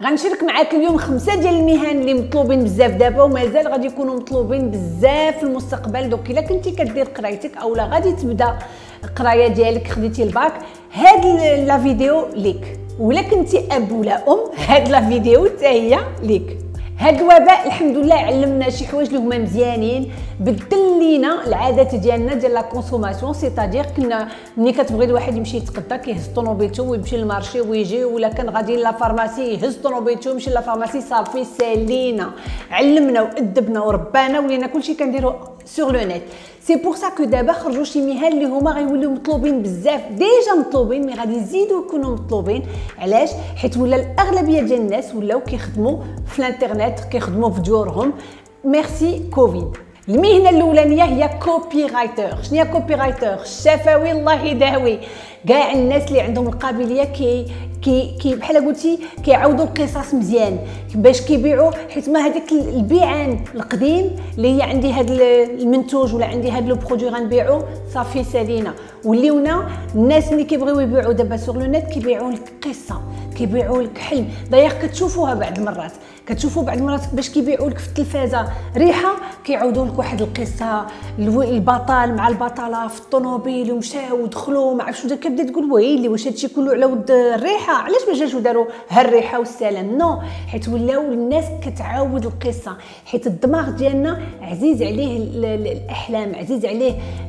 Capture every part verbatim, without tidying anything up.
غنشارك معاك اليوم خمسه ديال المهن اللي مطلوبين بزاف دابا ومازال غادي يكونوا مطلوبين بزاف في المستقبل. دوك الا كنتي كدير قرايتك اولا غادي تبدا القرايه ديالك خديتي الباك، هاد لا فيديو ليك. ولا كنتي اب ولا ام، هاد لا فيديو حتى هي ليك. هاد الوباء الحمد لله علمنا شي حوايج اللي هما مزيانين، بدل لينا العادات ديالنا ديال لا كونسوماسيون. سيتادير كنا ملي كتبغي الواحد يمشي يتقدى كيهز طونوبيلتو ويمشي للمارشي ويجي، ولا كان غادي لا فارماسي يهز طونوبيلتو ويمشي لا فارماسي. صافي سالينا، علمنا وادبنا وربانا، ولينا كلشي كنديرو سور لو نت. سي بور سا كو دابا خرجوا شي مهن اللي هما غيوليو مطلوبين بزاف، ديجا مطلوبين مي غادي يزيدوا يكونوا مطلوبين. علاش؟ حيت ولا الاغلبيه ديال الناس ولاو كيخدموا في الانترنت، كيخدموا في ديورهم ميرسي كوفيد. المهنه الاولانيه هي كوبي رايتر. شنو هي كوبي رايتر؟ الشفوي الله يداوي. كاع الناس اللي عندهم القابليه كي كي كي بحال قلتي كيعاودوا القصص مزيان باش كيبيعوا، حيت ما هذيك البيعان القديم اللي هي عندي هذا المنتوج ولا عندي هذا لو برودوي غنبيعو صافي سالينا. وليونا الناس اللي كيبغيو يبيعوا دابا سور لو نت كيبيعوا لك قصه، كيبيعوا لك حلم. داير كتشوفوها بعض المرات، كتشوفوا بعض المرات باش كيبيعوا لك في التلفازه ريحه كيعاودوا لك واحد القصه، البطل مع البطله في الطوموبيل ومشاو ودخلوا ما عرفتش، كتبدا تقول ويلي واش هادشي كله على ود الريحه؟ علاش ما جاش وداروا هالريحه والسلام؟ نو، حيت ولاو الناس كتعاود القصه، حيت الدماغ ديالنا عزيز عليه الاحلام، عزيز عليه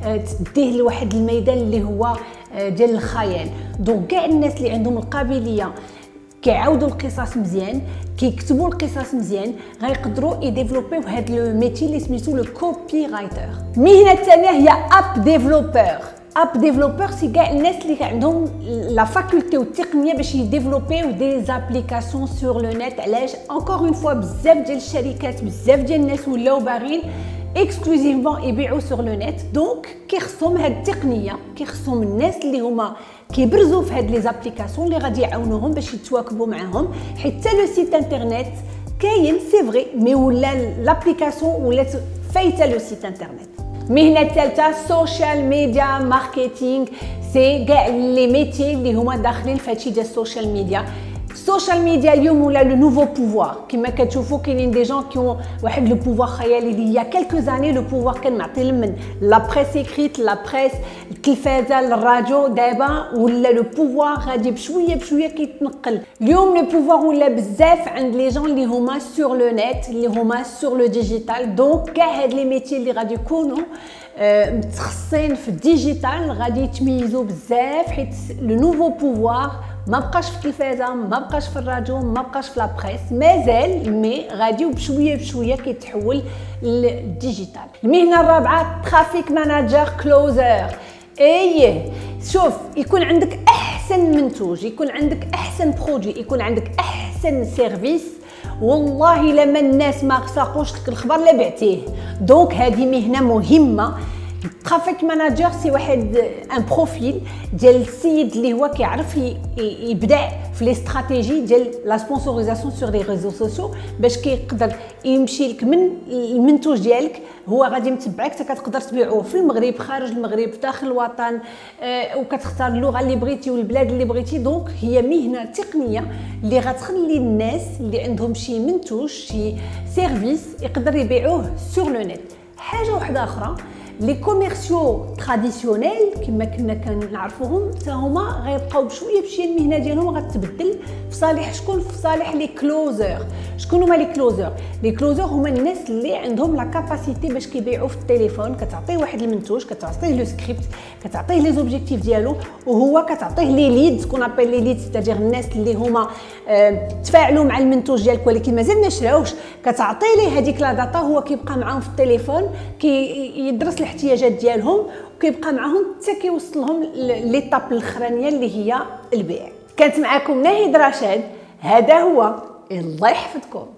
تديه لواحد الميدان اللي هو ديال الخيال. دونك كاع الناس اللي عندهم القابليه كيعاودوا القصص مزيان، كيكتبوا القصص مزيان، غيقدروا يديفلوبيو هذا لو ميتي اللي سميتو لو كوبي رايتر. المهنه الثانيه هي اب ديفلوبر. اب ديفلوبر سي كاع الناس اللي عندهم لا فاكولتي والتقنيه باش يديفلوبيو دي زابليكاسيون سور لو نت. علاش؟ انكور اون فوا بزاف ديال الشركات بزاف ديال الناس ولاو باغيين اكسكلوزيفمون يبيعوا سور لو نت. دونك كيخصهم هاد التقنيه، كيخصهم الناس اللي هما كيبرزوا في هاد لي زابليكاسيون اللي غادي يعاونوهم باش يتواكبوا معاهم. حتى لو سيت انترنت كاين سي فري، مي ولا لابليكاسيون ولات فايته لو سيت انترنت. المهنه الثالثه سوشيال ميديا ماركتينغ. سي كاع لي ميتي اللي هما داخلين في هادشي ديال السوشيال ميديا. السوشيال ميديا اليوم ولا لو نوفو بوفوار، كما كتشوفوا كاينين دي جون كي واحد لو بوفوار خيالي. اللي هي كالكو زاني لو بوفوار كان معطي من لا بريس اكريت، لا بريس، التلفازه، الراديو. دابا ولا لو بوفوار غادي بشويه بشويه كيتنقل. اليوم لو بوفوار ولا بزاف عند لي جون اللي هما سور لو نت، اللي هما سور لو ديجيتال. دونك كاع هاد لي ميتي اللي غادي يكونوا متخصصين في الديجيتال غادي يتميزوا بزاف، حيت لو نوفو بوفوار ما بقاش في التلفازه، ما بقاش في الراديو، ما بقاش في لابريس، مازال مي غادي بشويه بشويه كيتحول للديجيتال. المهنه الرابعه ترافيك ماناجر كلوزر. ايه شوف، يكون عندك احسن منتوج، يكون عندك احسن برودوي، يكون عندك احسن سيرفيس، والله لما الناس ما ساقوش لك الخبر لا بعتيه. دونك هذه مهنه مهمه. الترافيك ماناجر سي واحد ان بروفيل ديال السيد اللي هو كيعرف يبدع في لي استراتيجي ديال لا سبونسوريزاسيون سور لي ريزو سوسيو، باش كيقدر يمشي لك من المنتوج ديالك، هو غادي متبعك حتى كتقدر تبيعوه في المغرب، خارج المغرب، داخل الوطن، آه وكتختار اللغه اللي بغيتي والبلاد اللي بغيتي. دونك هي مهنه تقنيه اللي غتخلي الناس اللي عندهم شي منتوج شي سيرفيس يقدر يبيعوه سور لو نت. حاجه واحده اخرى، لي كوميرسيو تراديسيونيل كما كنا كنعرفوهم حتى هما غيبقاو بشويه بشويه المهنه ديالهم غتبدل في صالح شكون؟ في صالح لي كلوزر. شكون هما لي كلوزر؟ لي كلوزر هما الناس اللي عندهم لا كاباسيتي باش كيبيعوا في التليفون. كتعطيه واحد المنتوج، كتعطيه لو سكريبت، كتعطيه لي زوبجيكتيف ديالو، وهو كتعطيه لي ليدز كون ابل لي ليدز، تاجر الناس اللي هما اه تفاعلوا مع المنتوج ديالك ولكن مازال ما شراوش. كتعطي ليه هذيك لا داتا، هو كيبقى معاهم في التليفون كيدرس الاحتياجات ديالهم وكيبقى معاهم حتى كيوصل لهم ليطاب الاخرانيه اللي هي البيع. كانت معكم ناهيد رشاد، هذا هو، الله يحفظكم.